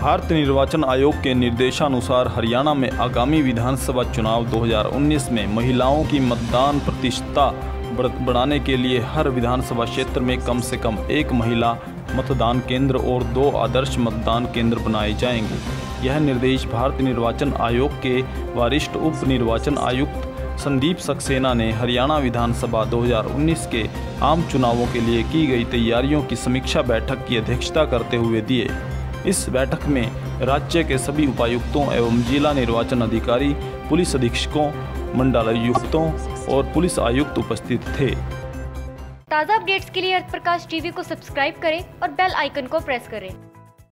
भारतीय निर्वाचन आयोग के निर्देशानुसार हरियाणा में आगामी विधानसभा चुनाव 2019 में महिलाओं की मतदान प्रतिशतता बढ़ाने के लिए हर विधानसभा क्षेत्र में कम से कम एक महिला मतदान केंद्र और 2 आदर्श मतदान केंद्र बनाए जाएंगे। यह निर्देश भारतीय निर्वाचन आयोग के वरिष्ठ उप निर्वाचन आयुक्त संदीप सक्सेना ने हरियाणा विधानसभा 2019 के आम चुनावों के लिए की गई तैयारियों की समीक्षा बैठक की अध्यक्षता करते हुए दिए। इस बैठक में राज्य के सभी उपायुक्तों एवं जिला निर्वाचन अधिकारी, पुलिस अधीक्षकों, मंडलायुक्तों और पुलिस आयुक्त उपस्थित थे। ताज़ा अपडेट्स के लिए अर्थ प्रकाश टीवी को सब्सक्राइब करें और बेल आइकन को प्रेस करें।